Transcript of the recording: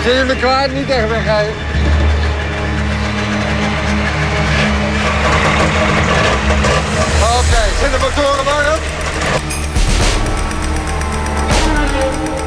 Zit je me kwaad niet echt wegrijden? Oké, zit de motoren warm?